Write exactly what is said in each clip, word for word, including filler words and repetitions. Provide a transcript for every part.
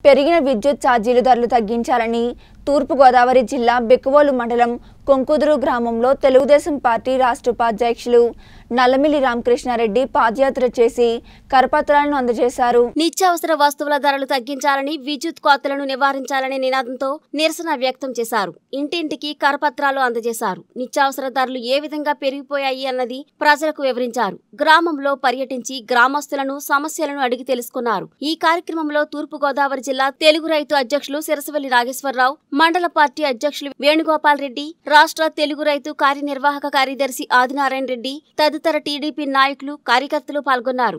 పెరిగిన విద్యుత్ ఛార్జీలు ధరలు తగ్గించాలని తూర్పు గోదావరి జిల్లా బెక్కవోలు మండలం కొంకుదురు గ్రామంలో తెలుగుదేశం పార్టీ రాష్ట్ర ఉపాధ్యక్షులు నల్లమిల్లి రామకృష్ణారెడ్డి పాదయాత్ర చేసి కరపత్రాలను అందజేశారు. నిత్యావసర వస్తువుల ధరలు తగ్గించాలని, విద్యుత్ కోతలను నివారించాలనే నినాదంతో నిరసన వ్యక్తం చేశారు. ఇంటింటికి కరపత్రాలు అందజేశారు. నిత్యావసర ధరలు ఏ విధంగా పెరిగిపోయాయి అన్నది ప్రజలకు వివరించారు. గ్రామంలో పర్యటించి గ్రామస్తులను సమస్యలను అడిగి తెలుసుకున్నారు. ఈ కార్యక్రమంలో తూర్పు గోదావరి జిల్లా తెలుగు రైతు అధ్యక్షులు సిరసవెల్లి నాగేశ్వరరావు, మండల పార్టీ అధ్యక్షులు వేణుగోపాల్ రెడ్డి, రాష్ట్ర తెలుగు రైతు కార్యనిర్వాహక కార్యదర్శి ఆదినారాయణ రెడ్డి తదితర టీడీపీ నాయకులు, కార్యకర్తలు పాల్గొన్నారు.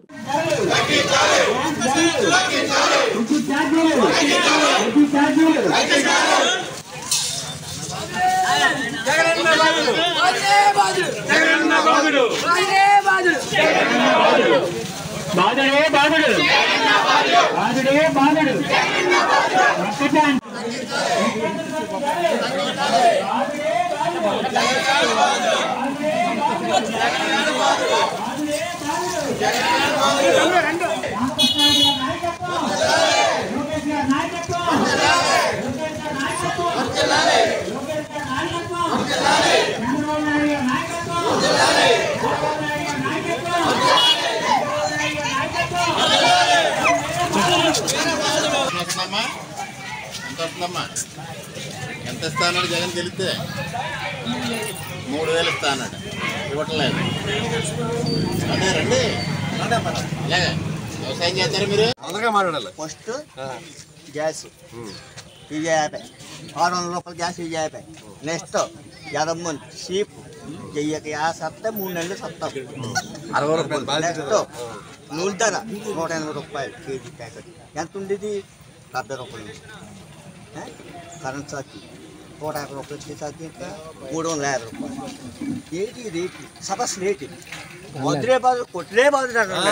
ఎంత ఇస్తానన్నాడు జగన్ గెలిస్తే? మూడు వేలు ఇస్తానన్నాడు, ఇవ్వట్లేదు. అదే రండి, ఇలాగా వ్యవసాయం చేస్తారు మీరు. అందరిగా మాట్లాడాలి. ఫస్ట్ గ్యాస్ ఇది యాభై, ఆరు వందల రూపాయలు గ్యాస్ ఇది యాభై. నెక్స్ట్ ఎదమ్మ షీప్ చెయ్యక యాభై సత్తా మూడు నెలలు సత్తాం అరవై రూపాయలు. నెక్స్ట్ నూనె ధర నూట ఎనభై రూపాయలు కేజీ ప్యాకెట్. ఎంత ఉండేది? డెబ్బై రూపాయలు. కరెంట్ ఛార్జీ నూట యాభై రూపాయలు వచ్చే ఛార్జీ ఇంకా మూడు వందల యాభై రూపాయలు. ఏంటి రేటు? సదస్సు రేటు వదిలే బాధ కొట్లే బాధ.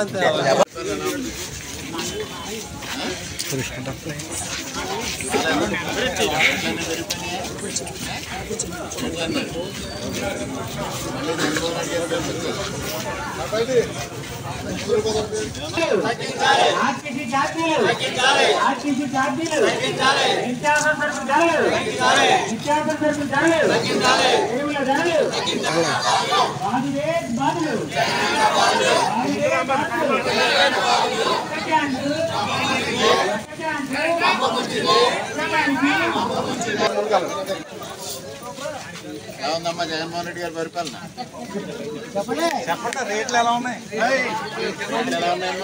ఎలా ఉందమ్మా జగన్మోహన్ రెడ్డి గారి పరిపాలన? చెప్పండి చెప్పండి రేట్లు ఎలా ఉన్నాయి? ఎలా ఉన్నాయమ్మా?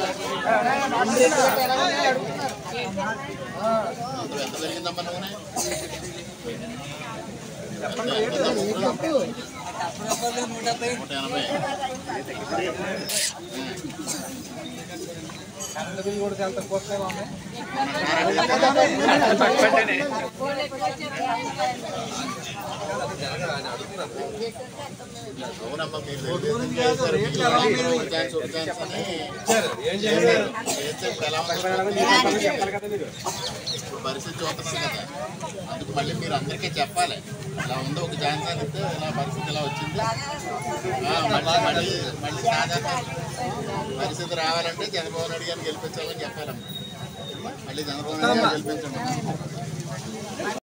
ఎంత పెరిగిందమ్మా నూనె? నూట ఎనభై. అవునమ్మా, మీరు ఛాన్స్ ఒక ఛాన్స్ అని ఎలా ఉంది? ఇప్పుడు పరిస్థితి చూస్తుంది కదా, అందుకు మళ్ళీ మీరు అందరికీ చెప్పాలి. ఇలా ఉందో ఒక ఛాన్స్ అని ఇస్తే ఇలా పరిస్థితి ఇలా వచ్చింది. మళ్ళీ మళ్ళీ మళ్ళీ సాధారణ పరిస్థితి రావాలంటే చంద్రబాబు నాయుడు గారిని గెలిపించాలని చెప్పాలమ్మా. మళ్ళీ చంద్రబాబు నాయుడు గారిని గెలిపించండి.